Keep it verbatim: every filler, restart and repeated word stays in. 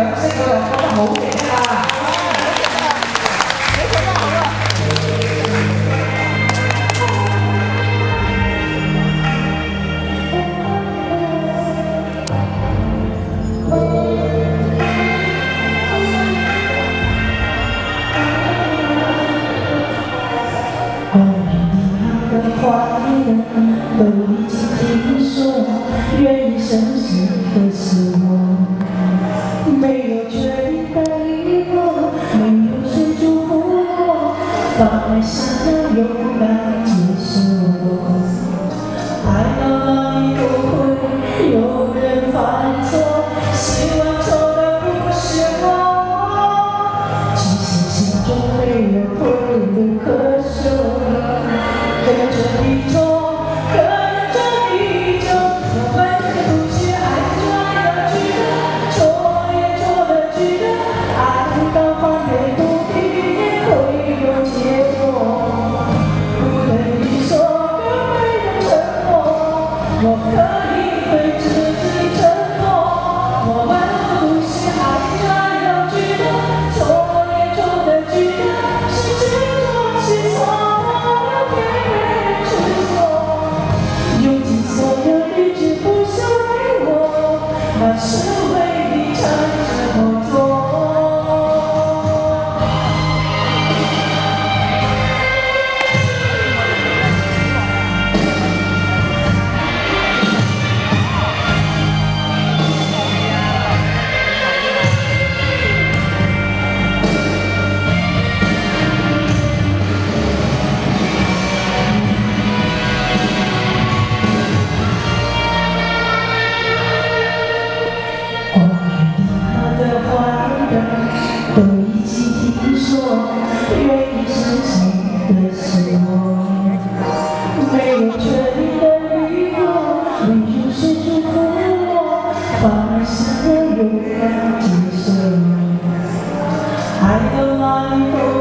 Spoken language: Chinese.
掌聲佢又覺得好勁啊！你覺得好啊？ 都已经听说，愿意深深的是我，没有确定的理由，没有谁祝福我，放下了勇敢接受我。爱到哪里都会有人犯错，希望错的不是我。其实心中没有退路可守，跟着你走。 我可以对自己承诺，我们不是爱这样剧的，错也错的剧的，是执着是错的别人执着，用尽所有理智不是为我，那是为你唱着我做。 都已经听说，愿意深深的是我，没有确定的理由，没有谁祝福我，放下了勇敢接受，爱到哪里都。